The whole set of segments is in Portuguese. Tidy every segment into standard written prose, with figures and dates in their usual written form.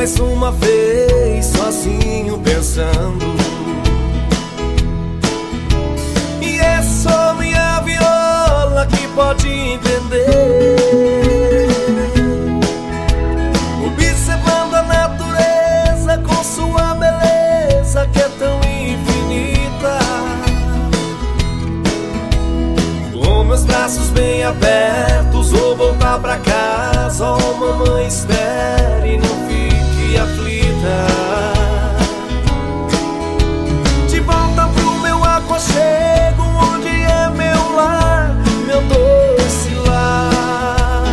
mais uma vez sozinho pensando. E é só minha viola que pode entender. Observando a natureza com sua beleza que é tão infinita. Com meus braços bem abertos vou voltar pra casa. Oh, mamãe, espere, não fique aflita. De volta pro meu aconchego, onde é meu lar, meu doce lar.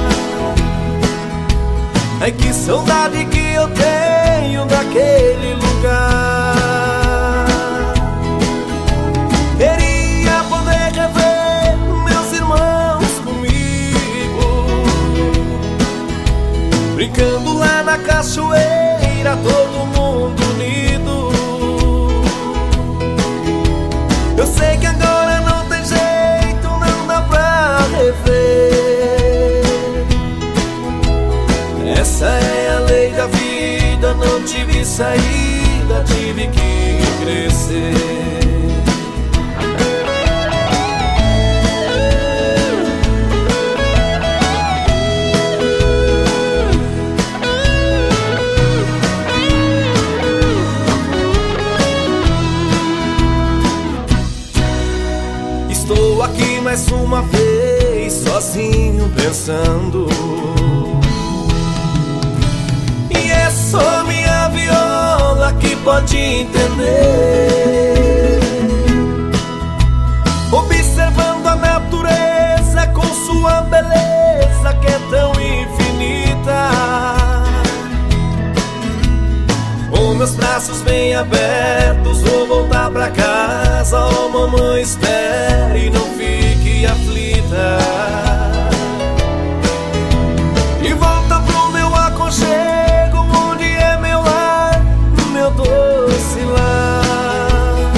Ai, que saudade que eu tenho daquele lugar. Queria poder rever meus irmãos comigo, brincando lá na cachoeira, todo mundo unido. Eu sei que agora não tem jeito, não dá pra rever. Essa é a lei da vida, não tive saída, tive que crescer. Estou aqui mais uma vez, sozinho pensando. E é só minha viola que pode entender. Observando a natureza com sua beleza que é tão infinita. Com meus braços bem abertos vou voltar pra casa. Oh, mamãe, espere, não fique aflita. E volta pro meu aconchego, onde é meu lar, meu doce lar.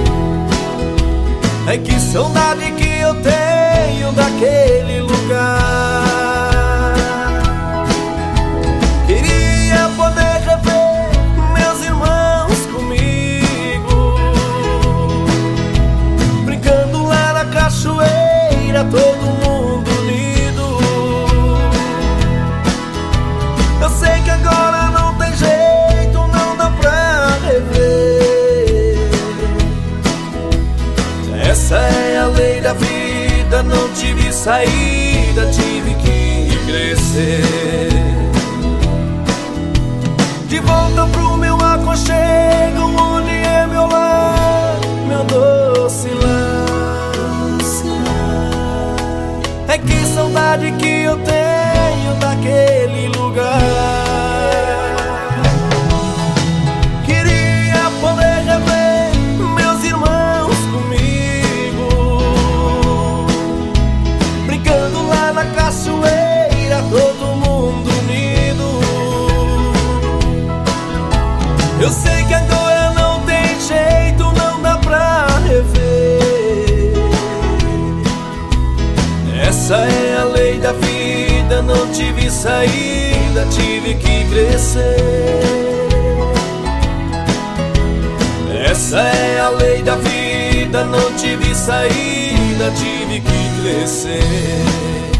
Ai, que saudade que eu tenho daquele lugar. Queria poder rever meus irmãos comigo, brincando lá na cachoeira, todo mundo unido. Eu sei que agora não tem jeito, não dá pra rever. Essa é a lei da vida, não tive saída, tive que crescer. De volta pro meu aconchego, onde é meu lar, meu doce lar. É que saudade que eu tenho daquele lugar. Queria poder rever meus irmãos comigo, brincando lá na cachoeira, todo mundo unido. Eu sei que agora não tem jeito, não dá pra rever. Essa é a lei da vida, não tive saída, tive que crescer. Essa é a lei da vida, não tive saída, tive que crescer.